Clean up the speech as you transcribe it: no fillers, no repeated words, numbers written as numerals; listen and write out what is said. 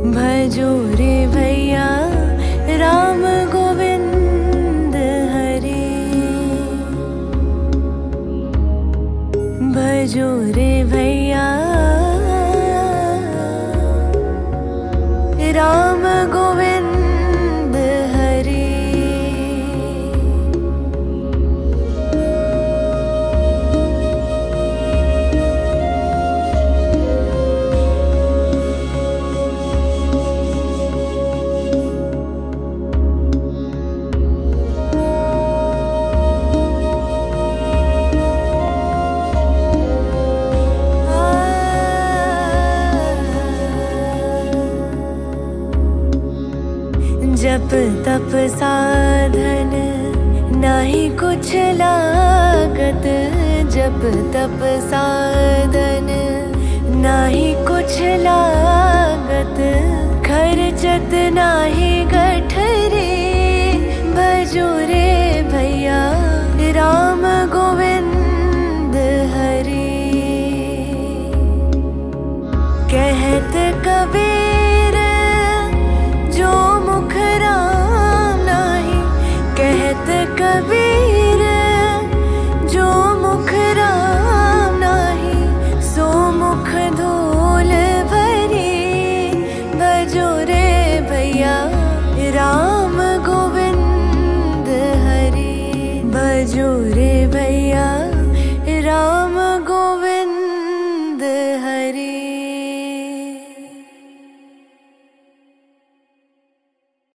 भजो रे भैया राम गोविंद हरे, भजो रे भैया राम गोविंद हरे। जप तप साधन नाही कुछ लागत, जप तप साधन नाही कुछ लागत, खर्चत नाही